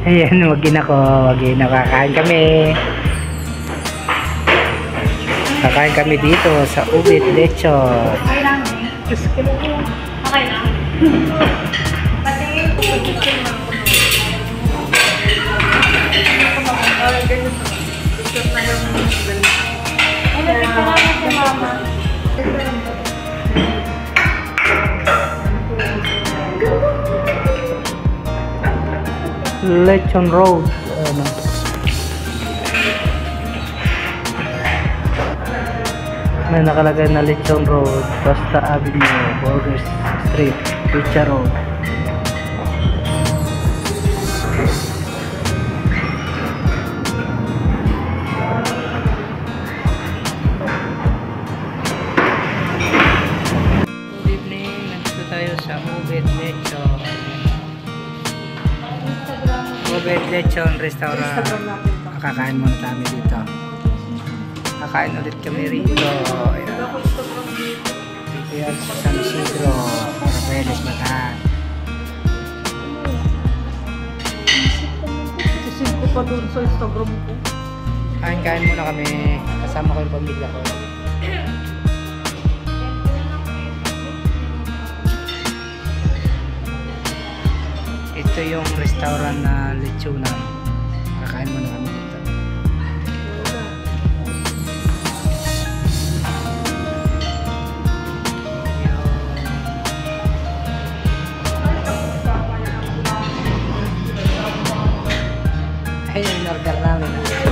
Ayan, wagin ako. Kakain kami. Kakain kami dito sa Ubit Lechon. Okay lang eh. Okay lang. Patingin ko Lechon Road. Ano? May nakalagay na Lechon Road, Costa Avenue, Burgers Street, Pizza Road. Good evening, nandito tayo sa Ubit Lechon. Ubit Lechon Restaurant. Kakain muna kami dito. Kakain ulit kami rito. Dito yan sa San Isidro, Rafaeles, Bataan. Sisin ko pa doon sa Instagram ko. Kain muna kami. Kasama ko yung pamilya ko. Ito yung restaurant na lechonan. Kakain muna kami dito. Ayun yung order namin.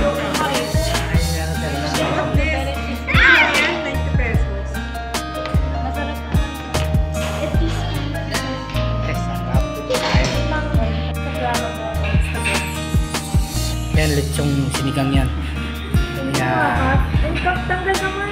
Yan, lechong sinigang yan. Yan. Tanggal naman.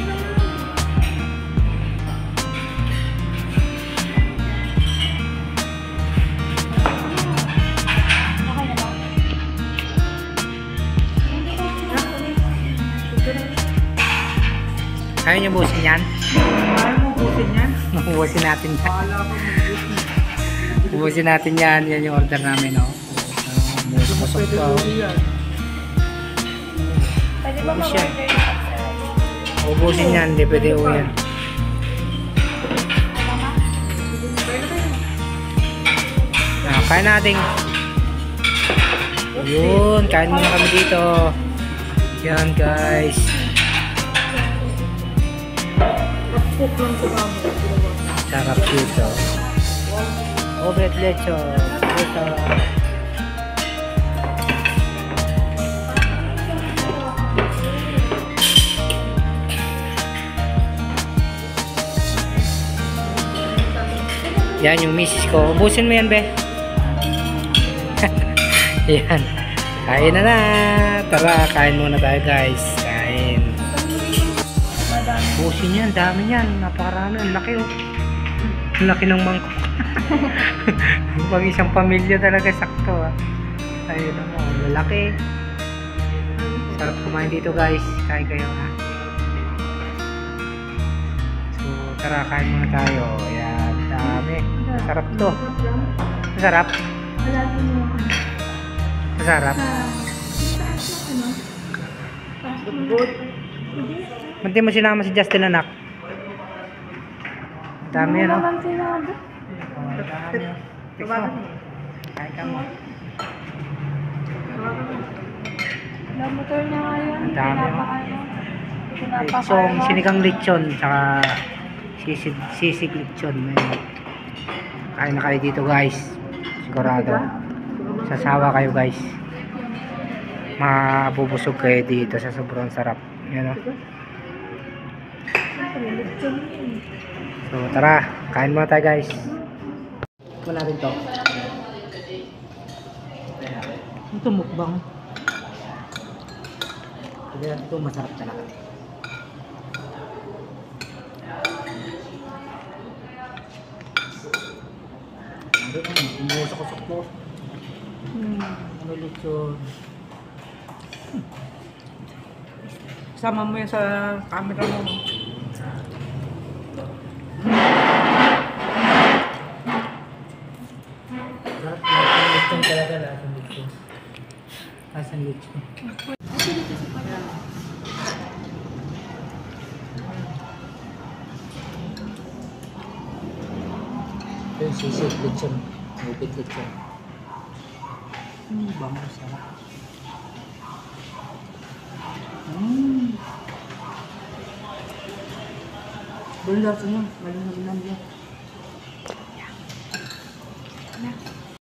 Kaya niyo busin yan? Kaya mo busin yan? Busin natin yan. Wala ko busin. Busin natin yan. Yan yung order namin, no? Busok Pwede ko. yan. Pwede ba Ubus yan. mag-order? Ubusin yan. Hindi pwede o yan. Kain natin. Yun. Kain muna kami dito. Yan, guys. Cook lang ko kamo. Sarap dito. Ubit Lechon. Dito. Yan yung misis ko. Ubusin mo yan, be. Yan. Kain na na. Tara, kain muna tayo, guys. Kain. Ubusin yan. Dami yan. Napakarami. Ang laki, oh. Ang laki ng mangkok. Pag isang pamilya talaga sakto, ah. Ayun naman. Lalaki. Sarap kumain dito, guys. Kain kayo, ha. So, tara, kain muna tayo. Yan. Dami. Sarap to. Masarap. Masarap. Hindi mo sinama si Justin, anak. Dami yan, oh. Dami, oh. Fix mo. Kain ka mo. Motor niya ngayon. Ang dami, oh. Lechong, sinigang lechon, tsaka sisig lechon. Ayun. Kain na kayo dito, guys. Sigurado. Sasawa kayo, guys. Mabubusog kayo dito sa sobrang sarap. Yan, oh. So, tara. Kain muna tayo, guys. Ito natin to. Ito mukbang. Ito masarap talaga. Umusok-usok mo. Ano lechon? Sama mo yan sa camera mo. Sarap. Lechon talaga lahat ng lechon. Ang lechon. Yung sisig lechon. Ngupit lechon. Bango sarap. Doon lahat niya. Malinag lang niya.